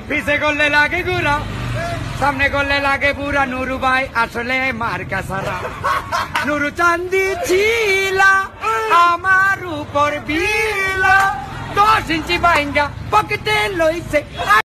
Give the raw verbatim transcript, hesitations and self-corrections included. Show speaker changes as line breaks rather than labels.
পিছে করলে লাগে গুড়া, সামনে করলে লাগে বুড়া। নুরু ভাই আসলে মার্কা সারা। নুরু চান্দি ছিলা আমার উপর বিলা, দশ ইঞ্চি বাইঙ্গা পকেটে লইছে।